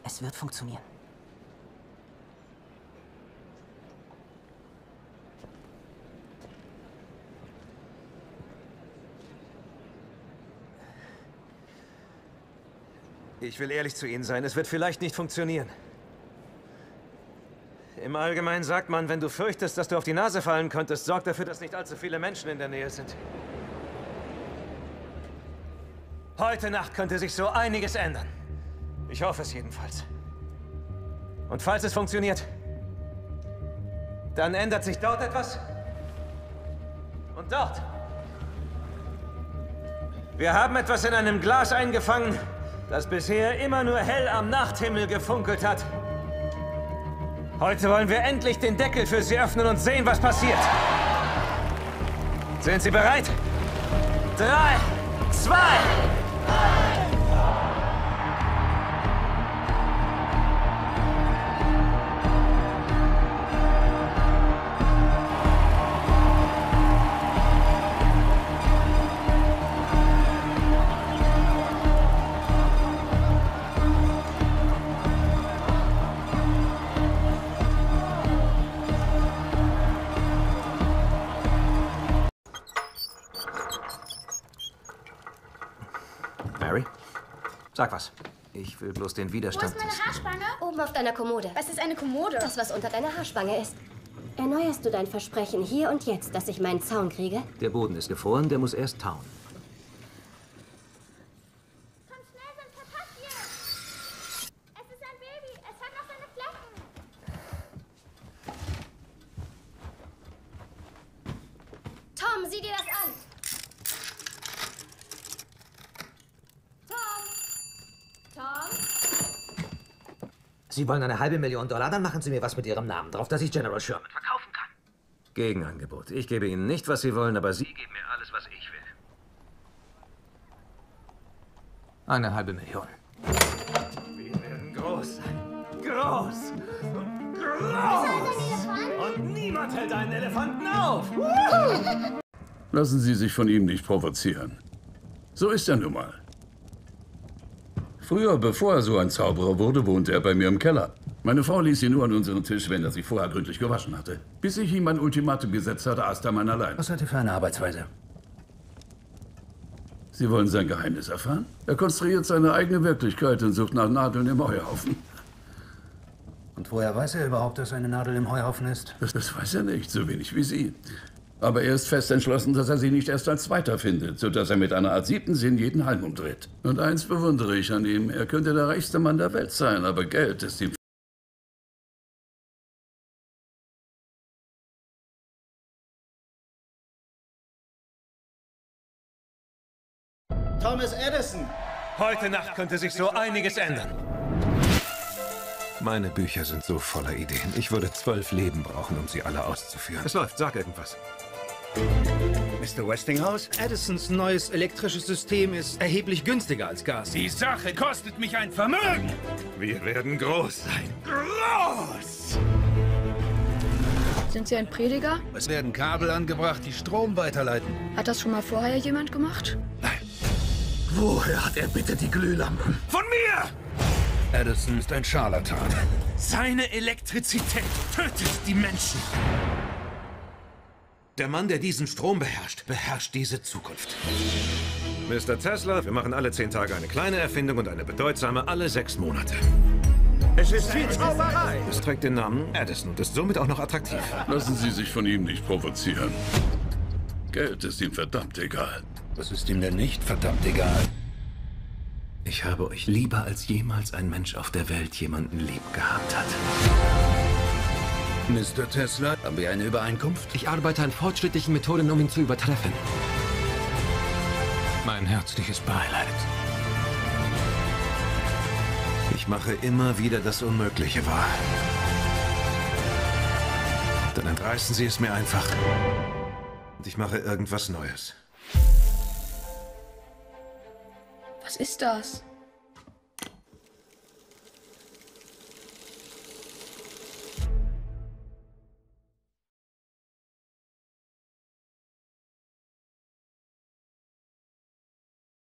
Es wird funktionieren. Ich will ehrlich zu Ihnen sein, es wird vielleicht nicht funktionieren. Im Allgemeinen sagt man, wenn du fürchtest, dass du auf die Nase fallen könntest, sorg dafür, dass nicht allzu viele Menschen in der Nähe sind. Heute Nacht könnte sich so einiges ändern. Ich hoffe es jedenfalls. Und falls es funktioniert, dann ändert sich dort etwas und dort. Wir haben etwas in einem Glas eingefangen, das bisher immer nur hell am Nachthimmel gefunkelt hat. Heute wollen wir endlich den Deckel für Sie öffnen und sehen, was passiert. Sind Sie bereit? 3, 2... Mary? Sag was. Ich will bloß den Widerstand Wo ist meine Haarspange? Oben auf deiner Kommode. Was ist eine Kommode? Das, was unter deiner Haarspange ist. Erneuerst du dein Versprechen hier und jetzt, dass ich meinen Zaun kriege? Der Boden ist gefroren, der muss erst tauen. Komm schnell, sonst verpasst ihr es. Es ist ein Baby. Es hat noch seine Flecken. Tom, sieh dir das an! Tom? Sie wollen $500.000, dann machen Sie mir was mit Ihrem Namen drauf, dass ich General Sherman verkaufen kann. Gegenangebot. Ich gebe Ihnen nicht, was Sie wollen, aber Sie geben mir alles, was ich will. $500.000. Wir werden groß sein. Groß! Groß! Und niemand hält einen Elefanten auf! Lassen Sie sich von ihm nicht provozieren. So ist er nun mal. Früher, bevor er so ein Zauberer wurde, wohnte er bei mir im Keller. Meine Frau ließ ihn nur an unseren Tisch, wenn er sich vorher gründlich gewaschen hatte. Bis ich ihm ein Ultimatum gesetzt hatte, aß er mein allein. Was hat er für eine Arbeitsweise? Sie wollen sein Geheimnis erfahren? Er konstruiert seine eigene Wirklichkeit und sucht nach Nadeln im Heuhaufen. Und woher weiß er überhaupt, dass eine Nadel im Heuhaufen ist? Das weiß er nicht, so wenig wie Sie. Aber er ist fest entschlossen, dass er sie nicht erst als Zweiter findet, sodass er mit einer Art 7. Sinn jeden Halm umdreht. Und eins bewundere ich an ihm, er könnte der reichste Mann der Welt sein, aber Geld ist ihm... Thomas Edison! Heute Nacht könnte sich so einiges ändern. Meine Bücher sind so voller Ideen. Ich würde 12 Leben brauchen, um sie alle auszuführen. Es läuft, sag irgendwas. Mr. Westinghouse? Edisons neues elektrisches System ist erheblich günstiger als Gas. Die Sache kostet mich ein Vermögen. Wir werden groß sein. Groß! Sind Sie ein Prediger? Es werden Kabel angebracht, die Strom weiterleiten. Hat das schon mal vorher jemand gemacht? Woher hat er bitte die Glühlampen? Von mir! Edison ist ein Scharlatan. Seine Elektrizität tötet die Menschen. Der Mann, der diesen Strom beherrscht, beherrscht diese Zukunft. Mr. Tesla, wir machen alle 10 Tage eine kleine Erfindung und eine bedeutsame alle 6 Monate. Es ist viel Zauberei! Es trägt den Namen Edison und ist somit auch noch attraktiv. Lassen Sie sich von ihm nicht provozieren. Geld ist ihm verdammt egal. Was ist ihm denn nicht verdammt egal? Ich habe euch lieber als jemals ein Mensch auf der Welt jemanden lieb gehabt hat. Mr. Tesla, haben wir eine Übereinkunft? Ich arbeite an fortschrittlichen Methoden, um ihn zu übertreffen. Mein herzliches Beileid. Ich mache immer wieder das Unmögliche wahr. Dann entreißen Sie es mir einfach. Und ich mache irgendwas Neues. Was ist das?